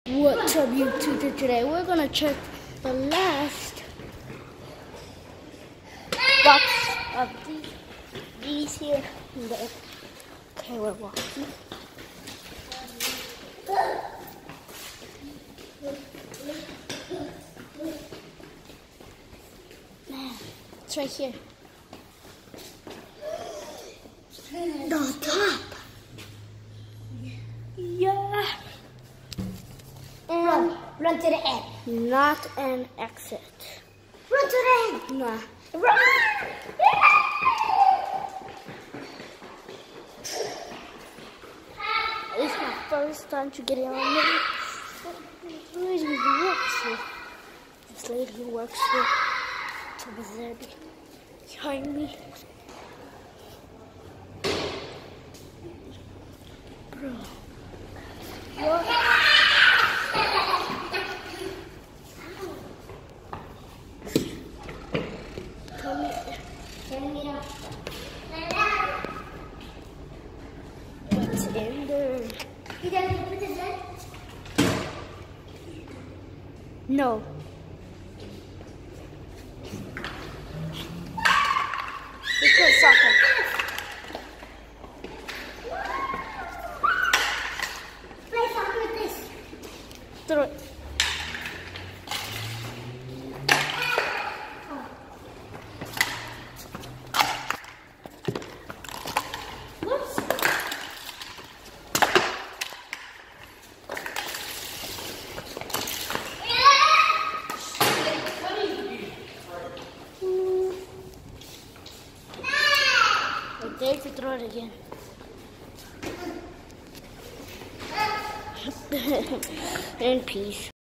What's up YouTube? Today we're gonna check the last box of these here. Okay, we're walking. Man, it's right here. The top. Yeah. And Run to the end. not an exit. Run to the end. Nah. Run! It's my first time to get in on it. This lady who works here. This lady who works here. It's over there behind me. Bro. What? Turn it up. What's in there? You done put this in? No. Because soccer. Play soccer with this. Throw it. Whoops. I dare to throw it again. And peace.